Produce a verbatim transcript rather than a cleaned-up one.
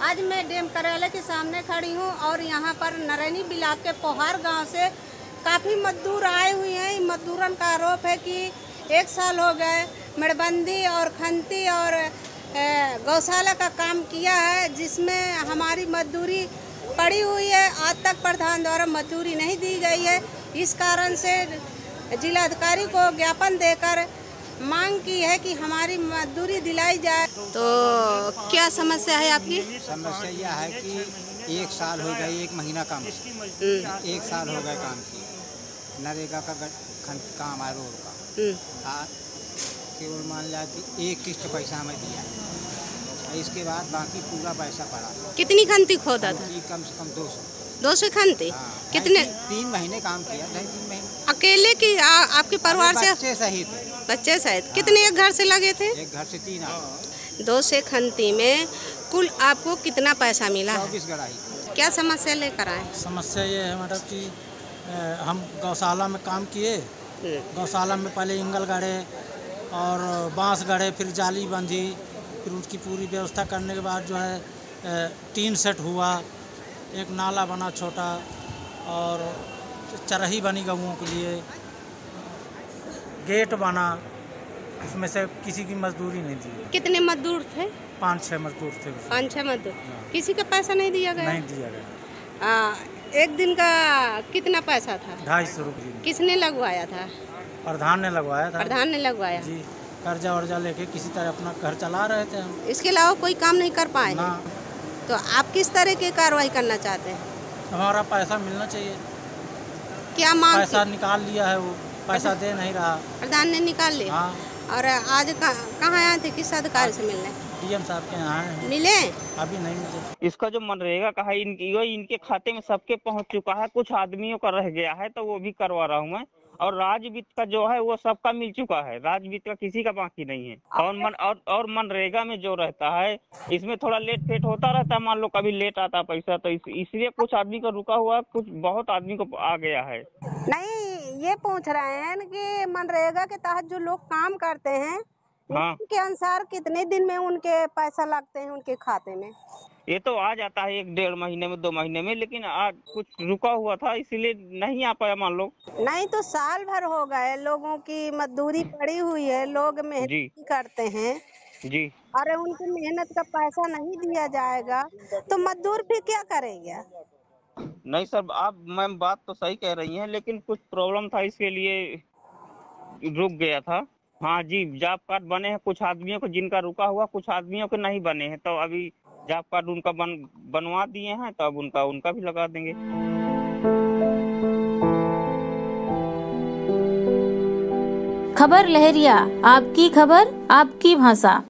आज मैं डैम कार्यालय के सामने खड़ी हूँ और यहाँ पर नरैनी ब्लॉक के पोहार गांव से काफ़ी मजदूर आए हुए हैं। मजदूरन का आरोप है कि एक साल हो गए मेड़बंदी और खंती और गौशाला का काम किया है, जिसमें हमारी मजदूरी पड़ी हुई है। आज तक प्रधान द्वारा मजदूरी नहीं दी गई है। इस कारण से जिलाधिकारी को ज्ञापन देकर मांग की है कि हमारी मजदूरी दिलाई जाए। तो क्या समस्या है आपकी? समस्या यह है कि एक साल हो गए, एक महीना काम एक साल हो गए काम की नरेगा का काम है रोड का। केवल मान लिया कि एक किस्त पैसा हमें दिया है, इसके बाद बाकी पूरा पैसा पड़ा। कितनी खंती खोदा था? कम से कम दो सौ दो सौ खंती। कितने तीन महीने काम किया? तीन महीने अकेले की आ, आपके परिवार से? बच्चे सहित। बच्चे सहित कितने एक घर से लगे थे? एक घर से तीन आए। दो से खंती में कुल आपको कितना पैसा मिला? चौबीस गड़ाई। क्या समस्या लेकर आए? समस्या ये है मैडम कि हम गौशाला में काम किए। गौशाला में पहले इंगल गड़े और बांस गड़े, फिर जाली बंधी, फिर उसकी पूरी व्यवस्था करने के बाद जो है टीन सेट हुआ, एक नाला बना छोटा और चरही बनी गऊओं के लिए, गेट बना। उसमें से किसी की मजदूरी नहीं दी। कितने मजदूर थे? पाँच छः मजदूर थे। पाँच छः मजदूर। किसी का पैसा नहीं दिया गया? नहीं दिया गया। आ, एक दिन का कितना पैसा था? ढाई सौ रुपये। किसने लगवाया था? प्रधान ने लगवाया था। प्रधान ने लगवाया जी। कर्जा वर्जा लेके किसी तरह अपना घर चला रहे थे हम। इसके अलावा कोई काम नहीं कर पाए ना। तो आप किस तरह की कार्रवाई करना चाहते हैं? हमारा पैसा मिलना चाहिए। क्या मांग? पैसा निकाल लिया है, वो पैसा दे नहीं रहा। प्रधान ने निकाल लिया। हाँ। और आज कहाँ आए थे? किस अधिकारी से मिलने? डीएम साहब के यहाँ हैं। मिले? अभी नहीं मिले। इसका जो मनरेगा का है, इनकी इनके खाते में सबके पहुंच चुका है। कुछ आदमियों का रह गया है तो वो भी करवा रहा हूँ मैं। और राज्य वित्त का जो है वो सबका मिल चुका है। राज्य वित्त का किसी का बाकी नहीं है। और मन और, और मनरेगा में जो रहता है इसमें थोड़ा लेट फेट होता रहता है। मान लो कभी लेट आता पैसा तो इस, इसलिए कुछ आदमी का रुका हुआ, कुछ बहुत आदमी को आ गया है। नहीं, ये पूछ रहे हैं कि मनरेगा के तहत जो लोग काम करते हैं, हाँ, के अनुसार कितने दिन में उनके पैसा लगते हैं उनके खाते में? ये तो आ जाता है एक डेढ़ महीने में, दो महीने में, लेकिन आज कुछ रुका हुआ था इसीलिए नहीं आ पाया मान लो। नहीं तो साल भर हो गए, लोगों की मजदूरी पड़ी हुई है, लोग मेहनत करते हैं जी। अरे उनकी मेहनत का पैसा नहीं दिया जाएगा तो मजदूर भी क्या करेंगे? नहीं सर, आप मैम बात तो सही कह रही हैं, लेकिन कुछ प्रॉब्लम था इसके लिए रुक गया था। हाँ जी, जॉब कार्ड बने हैं कुछ आदमियों को, जिनका रुका हुआ, कुछ आदमियों के नहीं बने हैं, तो अभी जॉब कार्ड उनका बन बनवा दिए हैं, तो अब उनका उनका भी लगा देंगे। खबर लहरिया, आपकी खबर आपकी भाषा।